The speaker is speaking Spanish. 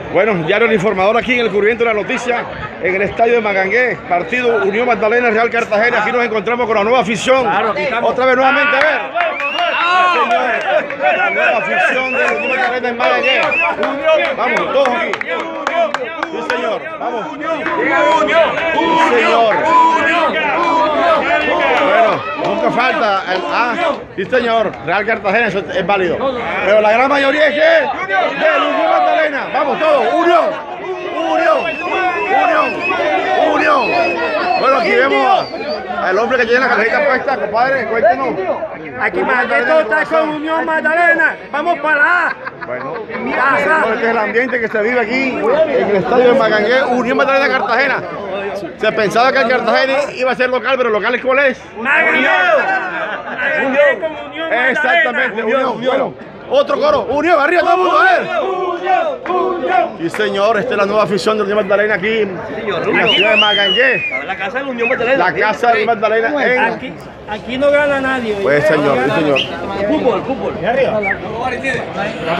Bueno, diario El Informador aquí en el cubrimiento de la noticia, en el estadio de Magangué, partido Unión Magdalena Real Cartagena. Aquí nos encontramos con la nueva afición. Otra vez nuevamente, a ver. Señores, la nueva afición de Unión Magdalena en Magangué. Vamos, todos aquí. Sí, señor, vamos. Sí, señor. Bueno, nunca falta el sí, señor, Real Cartagena, eso es válido. Pero la gran mayoría es que de Unión Magdalena. Vamos todos, unión, unión, unión, unión. Bueno, aquí vemos al hombre que tiene la camiseta puesta, compadre, cuéntenos. Aquí Magangué está con Unión Magdalena, vamos para la. Bueno, este es el ambiente que se vive aquí en el estadio de Magangué, Unión Magdalena Cartagena. Se pensaba que el Cartagena iba a ser local, pero local ¿cuál es? Magangué con Unión Magdalena. Exactamente, unión. Bueno, otro coro, unión, arriba todo el mundo, a ver. Sí, señor, esta es la nueva afición de Unión Magdalena aquí en la ciudad de Magangué. La casa de Unión Magdalena. La casa de Magdalena en... Aquí no gana nadie. Pues señor, sí señor. Fútbol.